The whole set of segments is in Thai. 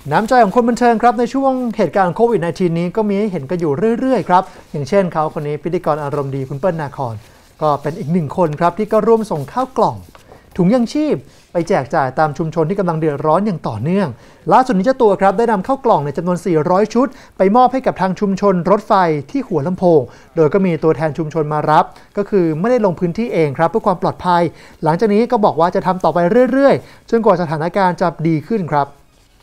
น้ำใจของคนบันเทิงครับในช่วงเหตุการณ์โควิด -19 นี้ก็มีให้เห็นกันอยู่เรื่อยๆครับอย่างเช่นเขาคนนี้พิธีกรอารมณ์ดีคุณเปิ้ลนาครก็เป็นอีกหนึ่งคนครับที่ก็ร่วมส่งข้าวกล่องถุงยังชีพไปแจกจ่ายตามชุมชนที่กำลังเดือดร้อนอย่างต่อเนื่องล่าสุดนี้เจ้าตัวครับได้นำข้าวกล่องในจำนวน400ชุดไปมอบให้กับทางชุมชนรถไฟที่หัวลำโพงโดยก็มีตัวแทนชุมชนมารับก็คือไม่ได้ลงพื้นที่เองครับเพื่อความปลอดภัยหลังจากนี้ก็บอกว่าจะทำต่อไปเรื่อยๆจนกว่าสถานการณ์จะดีขึ้นครับ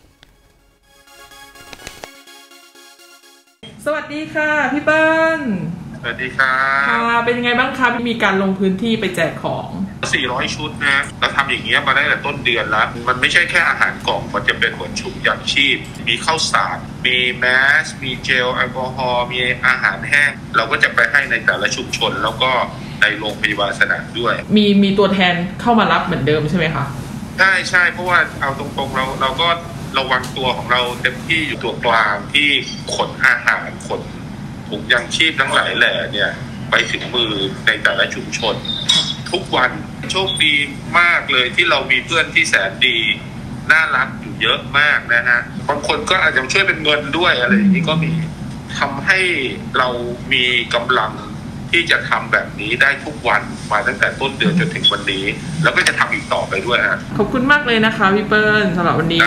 สวัสดีค่ะพี่เปิ้ลสวัสดีครับค่ะเป็นยังไงบ้างคะมีการลงพื้นที่ไปแจกของ 400ชุดนะเราทำอย่างเงี้ยมาได้แต่ต้นเดือนแล้วมันไม่ใช่แค่อาหารกล่องมันจะเป็นหัวถุงยังชีพมีข้าวสารมีแมสมีเจลแอลกอฮอล์มีอาหารแห้งเราก็จะไปให้ในแต่ละชุมชนแล้วก็ในโรงพยาบาลสนามด้วยมีตัวแทนเข้ามารับเหมือนเดิมใช่ไหมคะใช่เพราะว่าเอาตรงๆเราก็ระวังตัวของเราเต็มที่อยู่ตัวกลางที่ขนอาหารขนถุงยังชีพทั้งหลายแหล่เนี่ยไปถึงมือในแต่ละชุมชนทุกวันโชคดีมากเลยที่เรามีเพื่อนที่แสนดีน่ารักอยู่เยอะมากนะฮะบางคนก็อาจจะช่วยเป็นเงินด้วยอะไรอย่างนี้ก็มีทำให้เรามีกำลังที่จะทำแบบนี้ได้ทุกวันมาตั้งแต่ต้นเดือนจนถึงวันนี้แล้วก็จะทำอีกต่อไปด้วยฮะขอบคุณมากเลยนะคะพี่เปิ้ลสำหรับวันนี้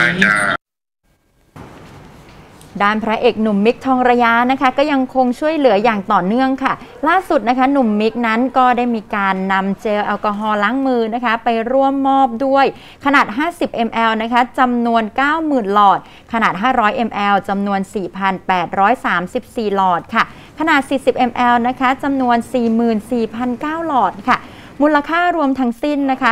ด้านพระเอกหนุ่มมิกทองระยะนะคะก็ยังคงช่วยเหลืออย่างต่อเนื่องค่ะล่าสุดนะคะหนุ่มมิกนั้นก็ได้มีการนำเจลแอลกอฮอล์ล้างมือนะคะไปร่วมมอบด้วยขนาด50 ml นะคะจำนวน 90,000 หลอดขนาด500 ml จำนวน 4,834 หลอดค่ะขนาด40 ml นะคะจำนวน 44,900 หลอดค่ะมูลค่ารวมทั้งสิ้นนะคะ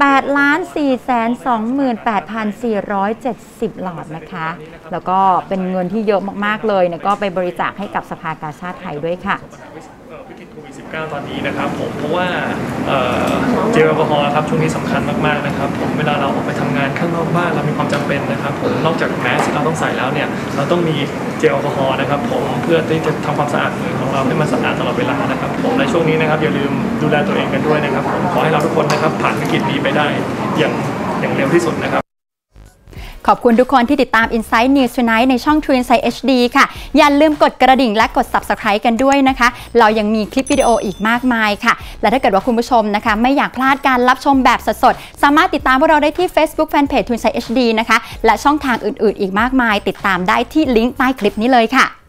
8,428,470 หลอดนะคะแล้วก็เป็นเงินที่เยอะมากๆเลยนะก็ไปบริจาคให้กับสภากาชาดไทยด้วยค่ะวิกฤตโควิด -19 ตอนนี้นะครับผมเพราะว่าเจลแอลกอฮอล์ครับช่วงนี้สำคัญมากๆนะครับผมเวลาเราออกไปทำงานข้างนอกบ้านเรามีความจำเป็นนะครับผมนอกจากแมสที่เราต้องใส่แล้วเนี่ยเราต้องมีเจลแอลกอฮอล์นะครับผมเพื่อที่จะทำความสะอาดมือของเราให้มันสะอาดตลอดเวลานะครับผมในช่วงนี้นะครับอย่าลืมดูแลตัวเองกันด้วยนะครับผมขอให้เราทุกคนนะครับผ่านวิกฤตนี้ไปได้อย่างเร็วที่สุดนะครับขอบคุณทุกคนที่ติดตาม Inside News Tonight ในช่อง True Insight HD ค่ะอย่าลืมกดกระดิ่งและกด Subscribe กันด้วยนะคะเรายังมีคลิปวิดีโออีกมากมายค่ะและถ้าเกิดว่าคุณผู้ชมนะคะไม่อยากพลาดการรับชมแบบสดๆสามารถติดตามพวกเราได้ที่ Facebook Fanpage True Insight HD นะคะและช่องทางอื่นๆอีกมากมายติดตามได้ที่ลิงก์ใต้คลิปนี้เลยค่ะ